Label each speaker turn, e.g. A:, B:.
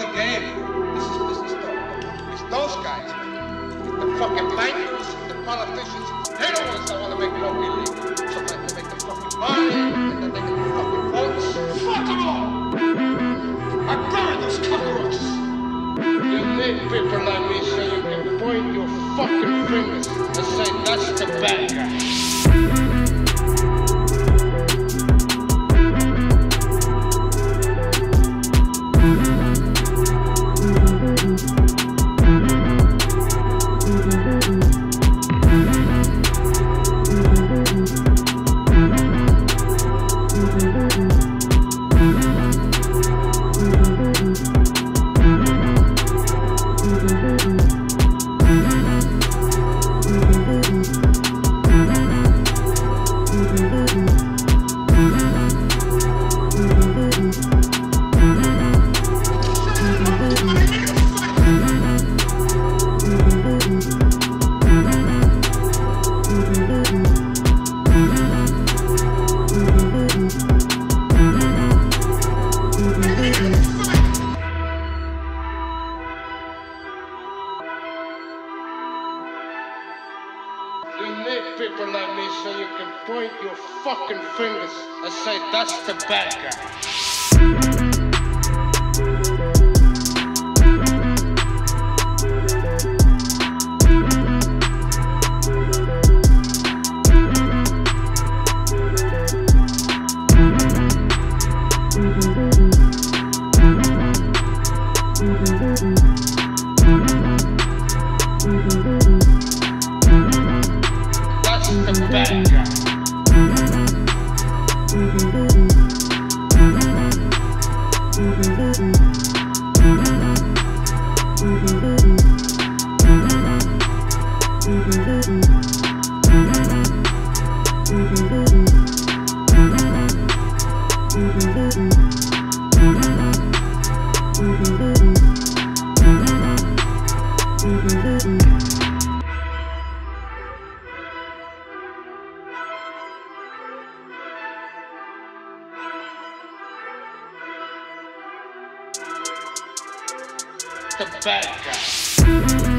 A: the game. This is it's those guys, man. The fucking bankers, the politicians, they're the ones that want to make poker illegal. So that they make the fucking money, and then they get the fucking votes. Fuck them all! I burn those cockroaches! You need people like me so you can point your fucking fingers and say that's the bad guy. You need people like me so you can point your fucking fingers and say that's the bad guy. The bad guy. The bad guy.